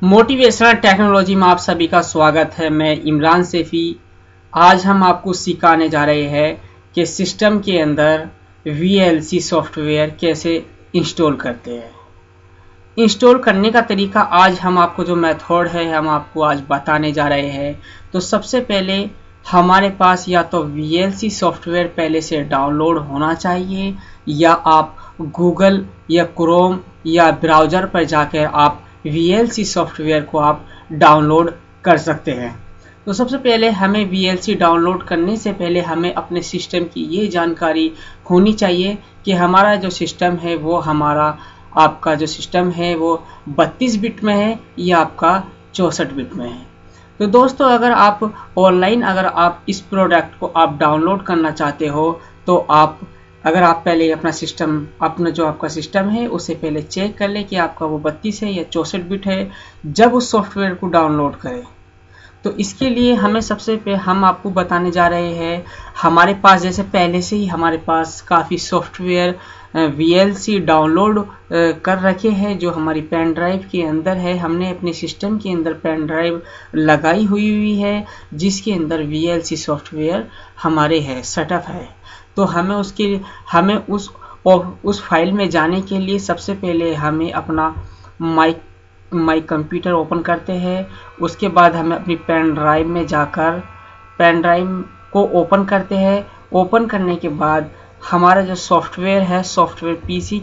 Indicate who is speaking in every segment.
Speaker 1: Motivational technology में आप सभी का स्वागत है। मैं इमरान सैफी। आज हम आपको सिखाने जा रहे हैं कि सिस्टम के अंदर VLC सॉफ्टवेयर कैसे इंस्टॉल करते हैं। इंस्टॉल करने का तरीका आज हम आपको जो मेथड है हम आपको आज बताने जा रहे हैं। तो सबसे पहले हमारे पास या तो VLC सॉफ्टवेयर पहले से डाउनलोड होना चाहिए या आप गूगल या क्रोम या ब्राउज़र पर जाकर आप VLC सॉफ्टवेयर को आप डाउनलोड कर सकते हैं। तो सबसे पहले हमें VLC डाउनलोड करने से पहले हमें अपने सिस्टम की ये जानकारी होनी चाहिए कि हमारा जो सिस्टम है वो आपका जो सिस्टम है वो 32 बिट में है या आपका 64 बिट में है। तो दोस्तों अगर आप ऑनलाइन अगर आप इस प्रोडक्ट को आप डाउनलोड करना चाहते हो तो अगर आप पहले अपना जो आपका सिस्टम है उसे पहले चेक कर ले कि आपका वो 32 है या 64 बिट है। जब उस सॉफ्टवेयर को डाउनलोड करें तो इसके लिए हमें सबसे पहले हम आपको बताने जा रहे हैं, हमारे पास जैसे पहले से ही हमारे पास काफ़ी सॉफ्टवेयर VLC डाउनलोड कर रखे हैं जो हमारी पेन ड्राइव के अंदर है। हमने अपने सिस्टम के अंदर पेन ड्राइव लगाई हुई है जिसके अंदर VLC सॉफ्टवेयर हमारे है सेटअप है। तो हमें उस फाइल में जाने के लिए सबसे पहले हमें अपना माई कंप्यूटर ओपन करते हैं। उसके बाद हमें अपनी पेन ड्राइव में जाकर पेन ड्राइव को ओपन करते हैं। ओपन करने के बाद हमारा जो सॉफ्टवेयर है सॉफ्टवेयर पीसी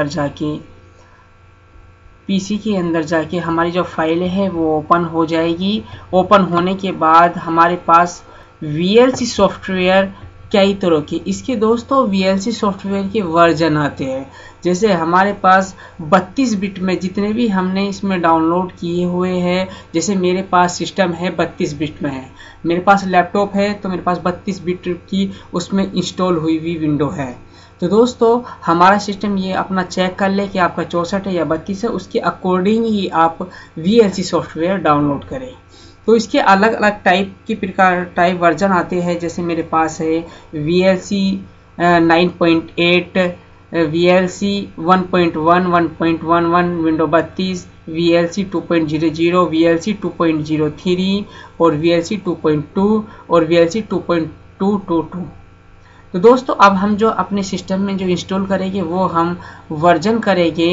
Speaker 1: के अंदर जाके हमारी जो फाइल है वो ओपन हो जाएगी। ओपन होने के बाद हमारे पास VLC सॉफ्टवेयर कई तरह के इसके दोस्तों VLC सॉफ्टवेयर के वर्जन आते हैं। जैसे हमारे पास 32 बिट में जितने भी हमने इसमें डाउनलोड किए हुए हैं, जैसे मेरे पास सिस्टम है 32 बिट में है, मेरे पास लैपटॉप है तो मेरे पास 32 बिट की उसमें इंस्टॉल हुई विंडो है। तो दोस्तों हमारा सिस्टम ये अपना चेक कर ले कि आपका 64 है या 32 है, उसके अकॉर्डिंग ही आप VLC सॉफ्टवेयर डाउनलोड करें। तो इसके अलग अलग टाइप वर्जन आते हैं। जैसे मेरे पास है VLC 9.8, VLC 1.1, 1.11 window 32, VLC 2.00, VLC 2.03 और VLC 2.2 और VLC 2.222। तो दोस्तों अब हम जो अपने सिस्टम में जो इंस्टॉल करेंगे वो हम वर्जन करेंगे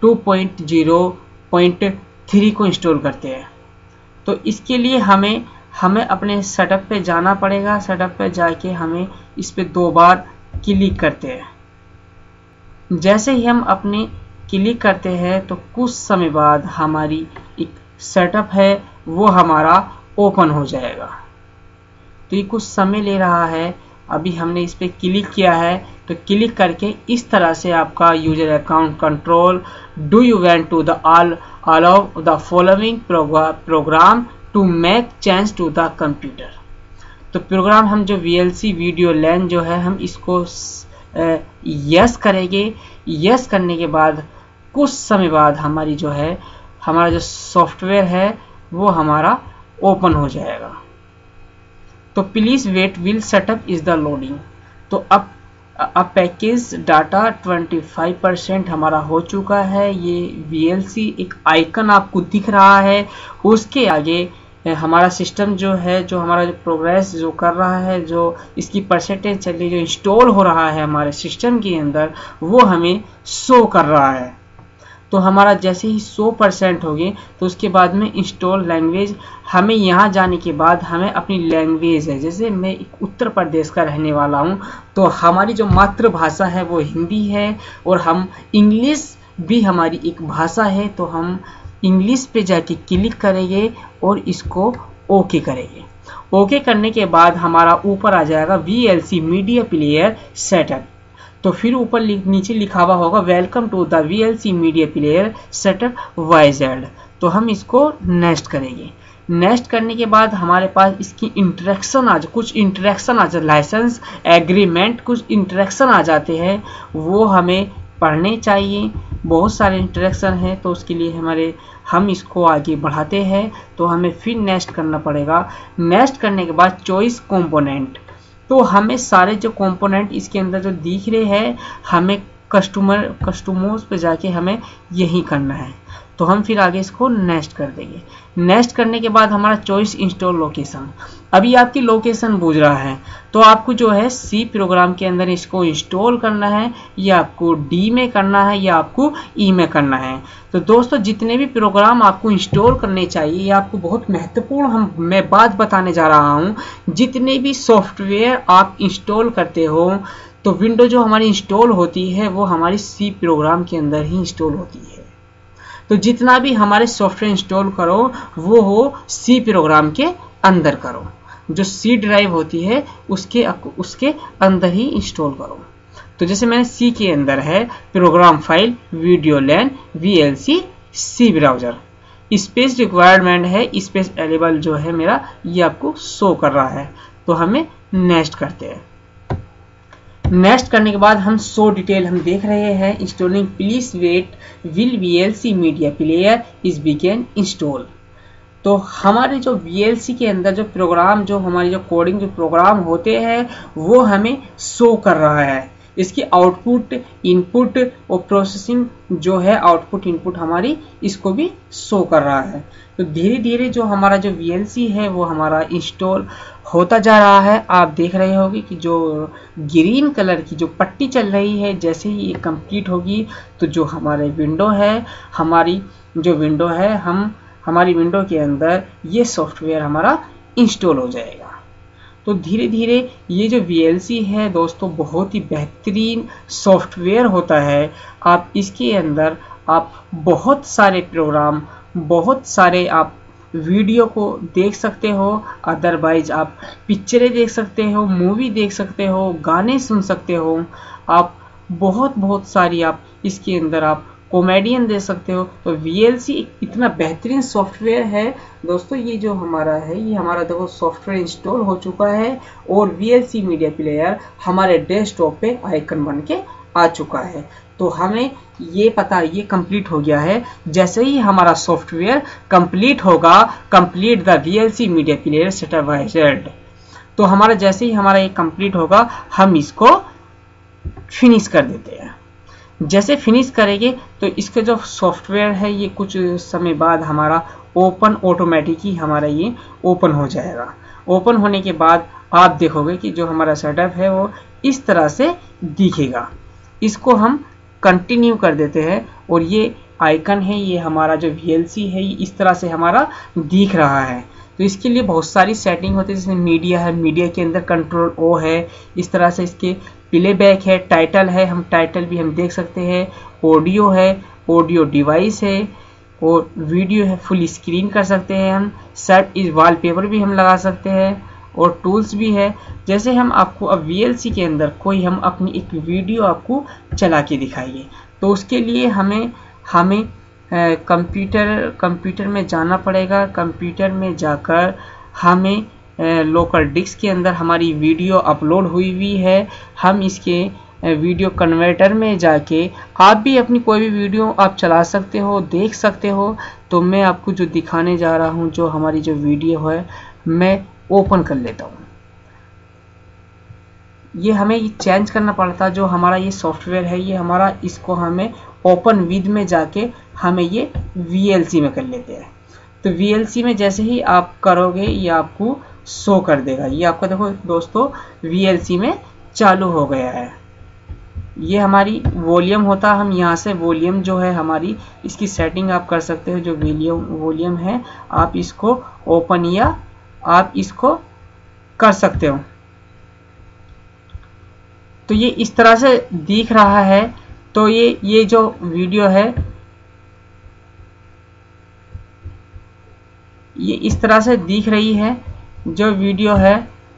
Speaker 1: 2.0.3 को इंस्टॉल करते हैं। तो इसके लिए हमें अपने सेटअप पे जाना पड़ेगा। सेटअप पे जाके हमें इस पे 2 बार क्लिक करते हैं। जैसे ही हम अपने क्लिक करते हैं तो कुछ समय बाद हमारी एक सेटअप है वो हमारा ओपन हो जाएगा। तो ये कुछ समय ले रहा है। अभी हमने इस पे क्लिक किया है तो क्लिक करके इस तरह से आपका user account control, do you want to the allow the following program to make change to the computer। तो प्रोग्राम हम जो VLC वीडियो लैन जो है हम इसको यस करेंगे। यस करने के बाद कुछ समय बाद हमारा जो सॉफ्टवेयर है वो हमारा ओपन हो जाएगा। तो please wait while setup is the loading. तो अब पैकेज डाटा 25% हमारा हो चुका है। ये VLC एक आइकन आपको दिख रहा है। उसके आगे हमारा सिस्टम जो है जो हमारा जो प्रोग्रेस जो कर रहा है, जो इसकी परसेंटेज चल रही, जो इंस्टॉल हो रहा है हमारे सिस्टम के अंदर वो हमें शो कर रहा है। तो हमारा जैसे ही 100% हो गए तो उसके बाद में इंस्टॉल लैंग्वेज, हमें यहाँ जाने के बाद हमें अपनी लैंग्वेज है, जैसे मैं एक उत्तर प्रदेश का रहने वाला हूँ तो हमारी जो मातृभाषा है वो हिंदी है और हम इंग्लिश भी हमारी एक भाषा है। तो हम इंग्लिश पे जाके क्लिक करेंगे और इसको ओके करेंगे। ओके करने के बाद हमारा ऊपर आ जाएगा VLC मीडिया प्लेयर सेटअप। तो फिर ऊपर नीचे लिखा हुआ होगा welcome to the VLC media player setup YZ। तो हम इसको नेक्स्ट करेंगे। नेक्स्ट करने के बाद हमारे पास इसकी कुछ इंटरेक्शन आ जाए, लाइसेंस एग्रीमेंट कुछ इंटरेक्शन आ जाते हैं, वो हमें पढ़ने चाहिए। बहुत सारे इंटरेक्शन है तो उसके लिए हम इसको आगे बढ़ाते हैं। तो हमें फिर नेक्स्ट करना पड़ेगा। नेक्स्ट करने के बाद चॉइस कंपोनेंट, तो हमें सारे जो कंपोनेंट इसके अंदर जो दिख रहे हैं हमें कस्टमर्स पे जाके हमें यही करना है। तो हम फिर आगे इसको नेक्स्ट कर देंगे। नेक्स्ट करने के बाद हमारा चॉइस इंस्टॉल लोकेशन। अभी आपकी लोकेशन पूछ रहा है, तो आपको जो है सी प्रोग्राम के अंदर इसको इंस्टॉल करना है, या आपको डी में करना है, या आपको ई में करना है। तो दोस्तों जितने भी प्रोग्राम आपको इंस्टॉल करने चाहिए, ये आपको बहुत महत्वपूर्ण मैं बात बताने जा रहा हूँ। जितने भी सॉफ्टवेयर आप इंस्टॉल करते हो, तो विंडो जो हमारी इंस्टॉल होती है वो हमारी सी प्रोग्राम के अंदर ही इंस्टॉल होती है। तो जितना भी हमारे सॉफ्टवेयर इंस्टॉल करो वो हो सी प्रोग्राम के अंदर करो। जो सी ड्राइव होती है उसके अंदर ही इंस्टॉल करो। तो जैसे मैंने सी के अंदर है program file VideoLAN VLC C browser, space requirement है, स्पेस अवेलेबल जो है मेरा ये आपको शो कर रहा है। तो हमें नेक्स्ट करते हैं। नेक्स्ट करने के बाद हम शो डिटेल हम देख रहे हैं। Installing please wait while VLC media player is बिगेन इंस्टॉल। तो हमारे जो VLC के अंदर जो प्रोग्राम, जो हमारी जो कोडिंग जो प्रोग्राम होते हैं वो हमें शो कर रहा है। इसकी आउटपुट इनपुट और प्रोसेसिंग जो है आउटपुट इनपुट हमारी इसको भी शो कर रहा है। तो धीरे धीरे जो हमारा जो VLC है वो हमारा इंस्टॉल होता जा रहा है। आप देख रहे होंगे कि जो ग्रीन कलर की जो पट्टी चल रही है, जैसे ही ये कंप्लीट होगी तो जो हमारे विंडो है, हमारी जो विंडो है, हमारी विंडो के अंदर ये सॉफ्टवेयर हमारा इंस्टॉल हो जाएगा। तो धीरे धीरे ये जो VLC है दोस्तों बहुत ही बेहतरीन सॉफ्टवेयर होता है। आप इसके अंदर आप बहुत सारे प्रोग्राम, बहुत सारे आप वीडियो को देख सकते हो, अदरवाइज आप पिक्चरें देख सकते हो, मूवी देख सकते हो, गाने सुन सकते हो, आप बहुत सारी आप इसके अंदर आप कॉमेडियन दे सकते हो। तो VLC इतना बेहतरीन सॉफ्टवेयर है दोस्तों। ये जो हमारा है, ये हमारा देखो सॉफ्टवेयर इंस्टॉल हो चुका है और VLC मीडिया प्लेयर हमारे डेस्कटॉप पे आइकन बन के आ चुका है। तो हमें ये पता, ये कंप्लीट हो गया है। जैसे ही हमारा सॉफ्टवेयर कंप्लीट होगा, complete the VLC media player setup बाय जेड, तो हमारा जैसे ही हमारा ये कंप्लीट होगा हम इसको फिनिश कर देते हैं। जैसे फिनिश करेंगे तो इसका जो सॉफ्टवेयर है ये कुछ समय बाद हमारा ओपन ऑटोमेटिक ही हमारा ये ओपन हो जाएगा। ओपन होने के बाद आप देखोगे कि जो हमारा सेटअप है वो इस तरह से दिखेगा। इसको हम कंटिन्यू कर देते हैं और ये आइकन है, ये हमारा जो VLC है ये इस तरह से हमारा दिख रहा है। तो इसके लिए बहुत सारी सेटिंग होती है, जैसे मीडिया है, मीडिया के अंदर कंट्रोल O है, इस तरह से इसके प्लेबैक है, टाइटल है, हम टाइटल भी हम देख सकते हैं, ऑडियो है, ऑडियो डिवाइस है, और वीडियो है, फुल स्क्रीन कर सकते हैं हम, सेट इज वॉलपेपर भी हम लगा सकते हैं, और टूल्स भी है। जैसे हम आपको अब VLC के अंदर कोई हम अपनी एक वीडियो आपको चला के दिखाइए, तो उसके लिए हमें कंप्यूटर में जाना पड़ेगा। कंप्यूटर में जाकर हमें लोकल डिस्क के अंदर हमारी वीडियो अपलोड हुई है, हम इसके वीडियो कन्वर्टर में जाके आप भी अपनी कोई भी वीडियो आप चला सकते हो, देख सकते हो। तो मैं आपको जो दिखाने जा रहा हूँ, जो हमारी जो वीडियो है, मैं ओपन कर लेता हूँ। ये हमें चेंज करना पड़ता, जो हमारा ये सॉफ्टवेयर है ये हमारा, इसको हमें ओपन विद में जाके हमें ये VLC में कर लेते हैं। तो VLC में जैसे ही आप करोगे ये आपको शो कर देगा। ये आपको देखो दोस्तों VLC में चालू हो गया है। ये हमारी वॉल्यूम होता है, हम यहाँ से वॉल्यूम जो है हमारी इसकी सेटिंग आप कर सकते हो। जो वॉल्यूम है आप इसको ओपन या आप इसको कर सकते हो। तो ये इस तरह से दिख रहा है। तो ये जो वीडियो है ये इस तरह से दिख रही है। जो वीडियो है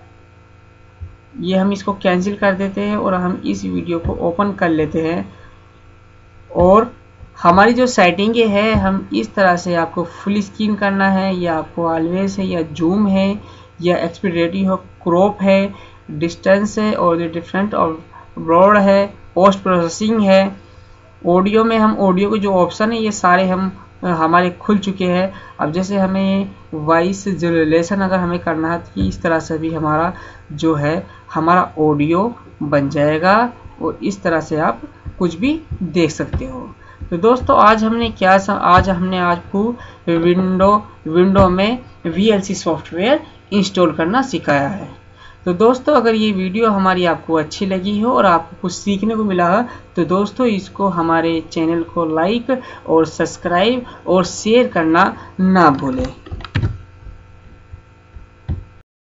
Speaker 1: ये हम इसको कैंसिल कर देते हैं और हम इस वीडियो को ओपन कर लेते हैं। और हमारी जो सेटिंग है, हम इस तरह से आपको फुल स्क्रीन करना है, या आपको ऑलवेज है, या जूम है, या एक्सपीरियटी हो, क्रॉप है, डिस्टेंस है, और डिफरेंट और ब्रॉड है, पोस्ट प्रोसेसिंग है। ऑडियो में हम ऑडियो के जो ऑप्शन है ये सारे हमारे खुल चुके हैं। अब जैसे हमें वॉइस जनरेशन अगर हमें करना है तो इस तरह से भी हमारा जो है हमारा ऑडियो बन जाएगा, और इस तरह से आप कुछ भी देख सकते हो। तो दोस्तों आज हमने आपको विंडो में VLC सॉफ्टवेयर इंस्टॉल करना सिखाया है। तो दोस्तों अगर ये वीडियो हमारी आपको अच्छी लगी हो और आपको कुछ सीखने को मिला हो तो दोस्तों इसको हमारे चैनल को लाइक और सब्सक्राइब और शेयर करना ना भूलें।